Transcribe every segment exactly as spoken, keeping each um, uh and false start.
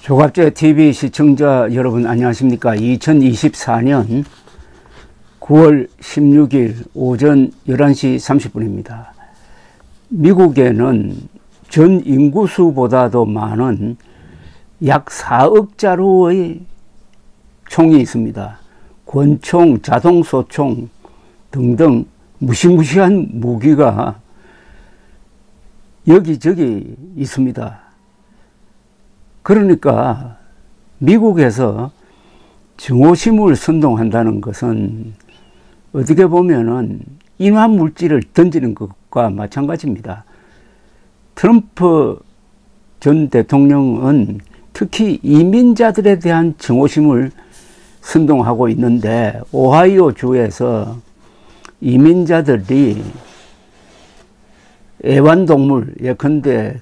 조갑제 티비 시청자 여러분 안녕하십니까. 이천이십사 년 구월 십육일 오전 열한 시 삼십 분입니다. 미국에는 전 인구수보다도 많은 약 사억 자루의 총이 있습니다. 권총, 자동소총 등등 무시무시한 무기가 여기저기 있습니다. 그러니까 미국에서 증오심을 선동한다는 것은 어떻게 보면은 인화물질을 던지는 것과 마찬가지입니다. 트럼프 전 대통령은 특히 이민자들에 대한 증오심을 선동하고 있는데, 오하이오 주에서 이민자들이 애완동물, 예컨대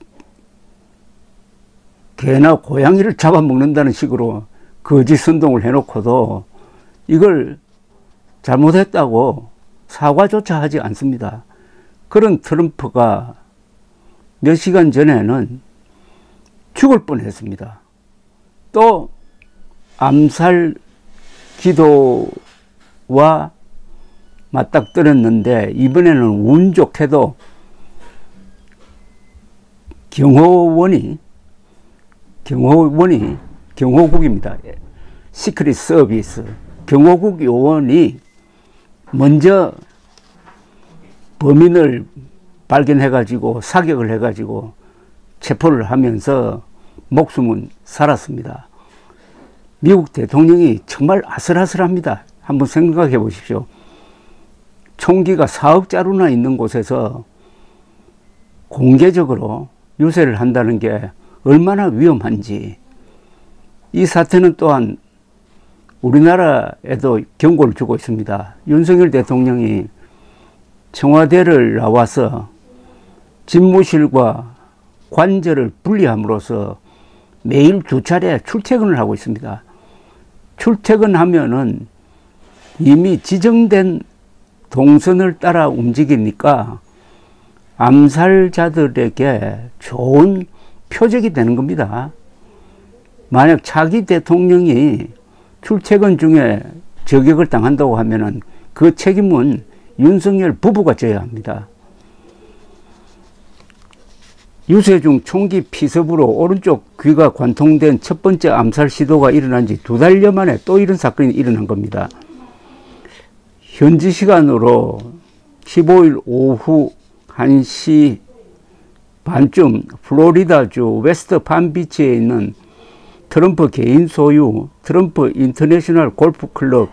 개나 고양이를 잡아먹는다는 식으로 거짓 선동을 해놓고도 이걸 잘못했다고 사과조차 하지 않습니다. 그런 트럼프가 몇 시간 전에는 죽을 뻔했습니다. 또 암살 기도와 맞닥뜨렸는데, 이번에는 운 좋게도 경호원이 경호원이 경호국입니다. 시크릿 서비스 경호국 요원이 먼저 범인을 발견해 가지고 사격을 해 가지고 체포를 하면서 목숨은 살았습니다. 미국 대통령이 정말 아슬아슬합니다. 한번 생각해 보십시오. 총기가 사억 자루나 있는 곳에서 공개적으로 유세를 한다는 게 얼마나 위험한지. 이 사태는 또한 우리나라에도 경고를 주고 있습니다. 윤석열 대통령이 청와대를 나와서 집무실과 관저를 분리함으로써 매일 두 차례 출퇴근을 하고 있습니다. 출퇴근하면은 이미 지정된 동선을 따라 움직이니까 암살자들에게 좋은 표적이 되는 겁니다. 만약 차기 대통령이 출퇴근 중에 저격을 당한다고 하면은 그 책임은 윤석열 부부가 져야 합니다. 유세 중 총기 피습으로 오른쪽 귀가 관통된 첫 번째 암살 시도가 일어난 지 두 달여 만에 또 이런 사건이 일어난 겁니다. 현지 시간으로 십오일 오후 한 시 반쯤 플로리다주 웨스트 palmbeach에 있는 트럼프 개인 소유 트럼프 인터내셔널 골프클럽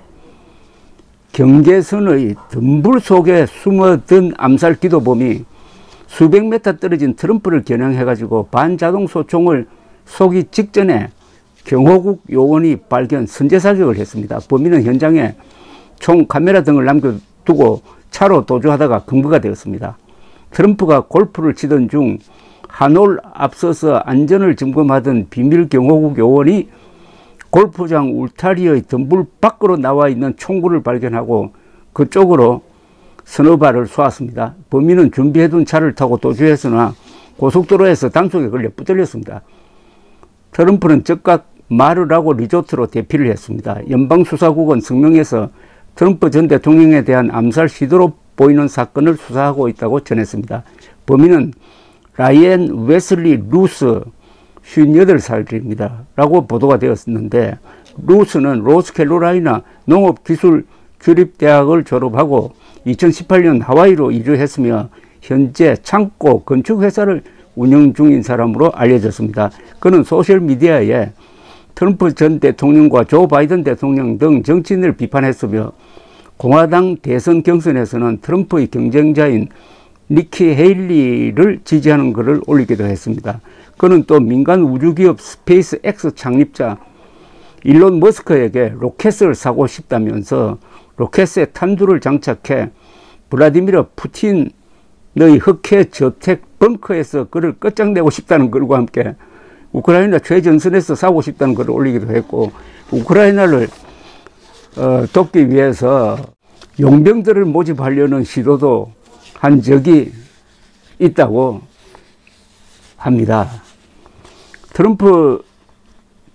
경계선의 덤불 속에 숨어든 암살 기도범이 수백 미터 떨어진 트럼프를 겨냥해 가지고 반자동 소총을 쏘기 직전에 경호국 요원이 발견 선제 사격을 했습니다. 범인은 현장에 총 카메라 등을 남겨두고 차로 도주하다가 검거가 되었습니다. 트럼프가 골프를 치던 중 한 홀 앞서서 안전을 점검하던 비밀 경호국 요원이 골프장 울타리의 덤불 밖으로 나와 있는 총구를 발견하고 그쪽으로 서너 발을 쏘았습니다. 범인은 준비해둔 차를 타고 도주했으나 고속도로에서 단속에 걸려 붙들렸습니다. 트럼프는 즉각 마르라고 리조트로 대피를 했습니다. 연방수사국은 성명에서 트럼프 전 대통령에 대한 암살 시도로 보이는 사건을 수사하고 있다고 전했습니다. 범인은 라이언 웨슬리 루스 쉰여덟 살입니다. 라고 보도가 되었는데, 루스는 로스캐롤라이나 농업기술주립대학을 졸업하고 이천십팔 년 하와이로 이주했으며 현재 창고 건축회사를 운영 중인 사람으로 알려졌습니다. 그는 소셜미디어에 트럼프 전 대통령과 조 바이든 대통령 등 정치인을 비판했으며 공화당 대선 경선에서는 트럼프의 경쟁자인 니키 헤일리를 지지하는 글을 올리기도 했습니다. 그는 또 민간 우주기업 스페이스X 창립자 일론 머스크에게 로켓을 사고 싶다면서 로켓에 탄두를 장착해 블라디미르 푸틴의 흑해 저택 벙커에서 그를 끝장내고 싶다는 글과 함께 우크라이나 최전선에서 싸우고 싶다는 글을 올리기도 했고, 우크라이나를 어, 돕기 위해서 용병들을 모집하려는 시도도 한 적이 있다고 합니다. 트럼프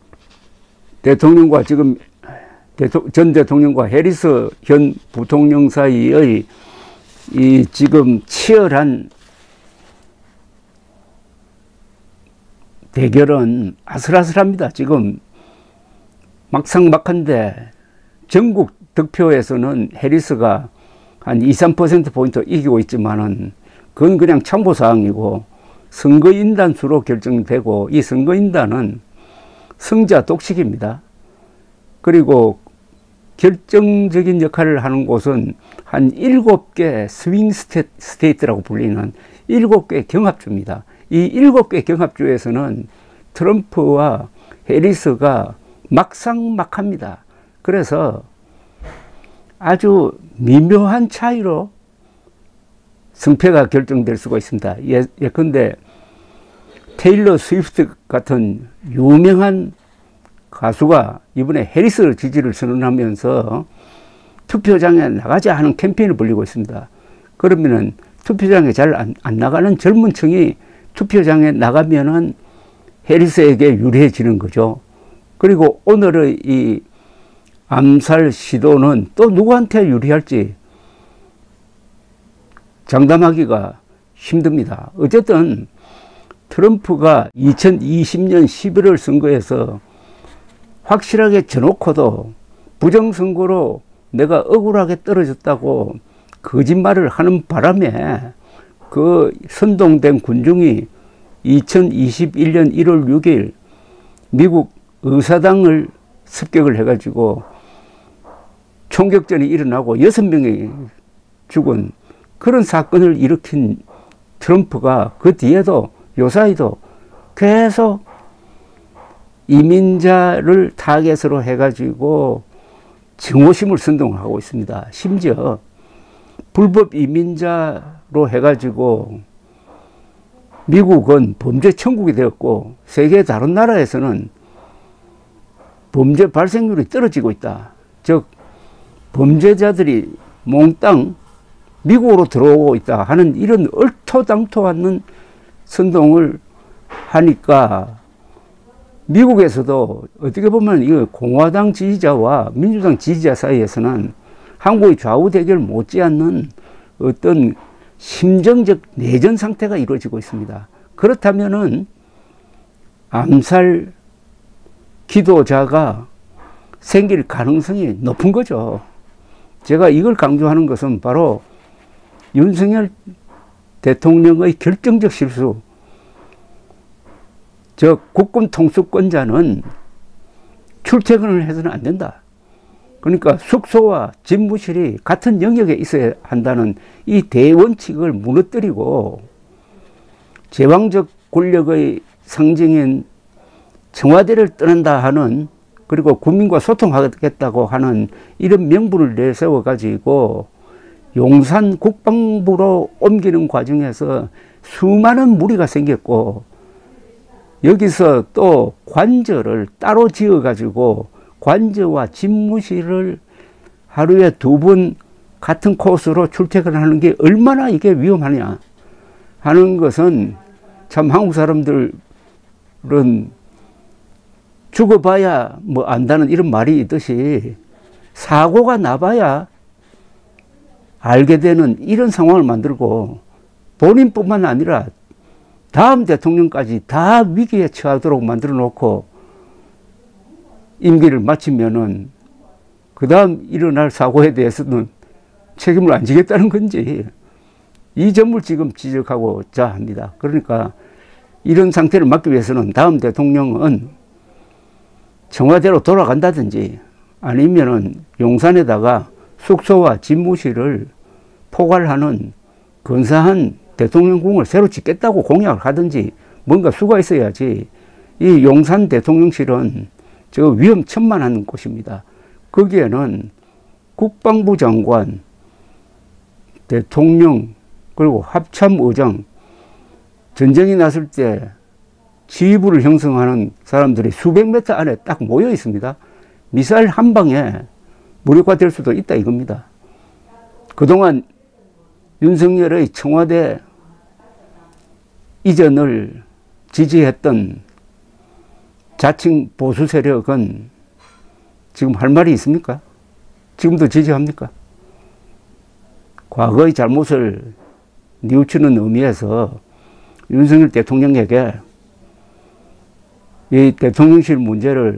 대통령과 지금 대통, 전 대통령과 해리스 현 부통령 사이의 이 지금 치열한 대결은 아슬아슬합니다. 지금 막상막한데 전국 득표에서는 해리스가 한 이, 삼 퍼센트 포인트 이기고 있지만은 그건 그냥 참고사항이고 선거인단 수로 결정되고 이 선거인단은 승자 독식입니다. 그리고 결정적인 역할을 하는 곳은 한 일곱 개 스윙 스테이트라고 불리는 일곱 개 경합주입니다. 이 일곱 개 경합주에서는 트럼프와 해리스가 막상막합니다. 그래서 아주 미묘한 차이로 승패가 결정될 수가 있습니다. 예, 예컨대 테일러 스위프트 같은 유명한 가수가 이번에 해리스 지지를 선언하면서 투표장에 나가자 하는 캠페인을 벌이고 있습니다. 그러면은 투표장에 잘 안 안 나가는 젊은 층이 투표장에 나가면은 해리스에게 유리해지는 거죠. 그리고 오늘의 이 암살 시도는 또 누구한테 유리할지 장담하기가 힘듭니다. 어쨌든 트럼프가 이천이십 년 십일월 선거에서 확실하게 져놓고도 부정선거로 내가 억울하게 떨어졌다고 거짓말을 하는 바람에 그 선동된 군중이 이천이십일 년 일월 육일 미국 의사당을 습격을 해가지고 총격전이 일어나고 여섯 명이 죽은 그런 사건을 일으킨 트럼프가 그 뒤에도 요사이도 계속 이민자를 타겟으로 해가지고 증오심을 선동하고 있습니다. 심지어 불법 이민자로 해가지고 미국은 범죄 천국이 되었고 세계 다른 나라에서는 범죄 발생률이 떨어지고 있다. 즉 범죄자들이 몽땅 미국으로 들어오고 있다 하는 이런 얼토당토 않는 선동을 하니까 미국에서도 어떻게 보면 이 공화당 지지자와 민주당 지지자 사이에서는 한국의 좌우 대결 못지않는 어떤 심정적 내전 상태가 이루어지고 있습니다. 그렇다면은 암살 기도자가 생길 가능성이 높은 거죠. 제가 이걸 강조하는 것은 바로 윤석열 대통령의 결정적 실수. 저 국군 통수권자는 출퇴근을 해서는 안 된다. 그러니까 숙소와 집무실이 같은 영역에 있어야 한다는 이 대원칙을 무너뜨리고 제왕적 권력의 상징인 청와대를 떠난다 하는, 그리고 국민과 소통하겠다고 하는 이런 명분을 내세워 가지고 용산 국방부로 옮기는 과정에서 수많은 무리가 생겼고, 여기서 또 관저를 따로 지어 가지고 관저와 집무실을 하루에 두 번 같은 코스로 출퇴근하는 게 얼마나 이게 위험하냐 하는 것은 참 한국 사람들은 죽어봐야 뭐 안다는 이런 말이 있듯이 사고가 나봐야 알게 되는 이런 상황을 만들고 본인뿐만 아니라 다음 대통령까지 다 위기에 처하도록 만들어 놓고 임기를 마치면은 그 다음 일어날 사고에 대해서는 책임을 안 지겠다는 건지, 이 점을 지금 지적하고자 합니다. 그러니까 이런 상태를 막기 위해서는 다음 대통령은 청와대로 돌아간다든지 아니면은 용산에다가 숙소와 집무실을 포괄하는 근사한 대통령궁을 새로 짓겠다고 공약을 하든지 뭔가 수가 있어야지. 이 용산 대통령실은 저 위험천만한 곳입니다. 거기에는 국방부 장관, 대통령, 그리고 합참의장, 전쟁이 났을 때 지휘부를 형성하는 사람들이 수백 미터 안에 딱 모여 있습니다. 미사일 한 방에 무력화될 수도 있다 이겁니다. 그동안 윤석열의 청와대 이전을 지지했던 자칭 보수 세력은 지금 할 말이 있습니까? 지금도 지지합니까? 과거의 잘못을 뉘우치는 의미에서 윤석열 대통령에게 이 대통령실 문제를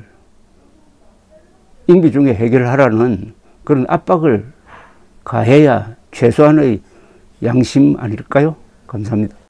임기 중에 해결하라는 그런 압박을 가해야 최소한의 양심 아닐까요? 감사합니다.